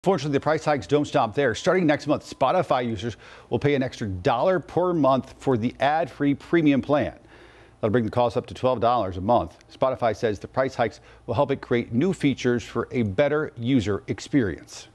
Fortunately, the price hikes don't stop there. Starting next month, Spotify users will pay an extra $1 per month for the ad-free premium plan. That'll bring the cost up to $12 a month. Spotify says the price hikes will help it create new features for a better user experience.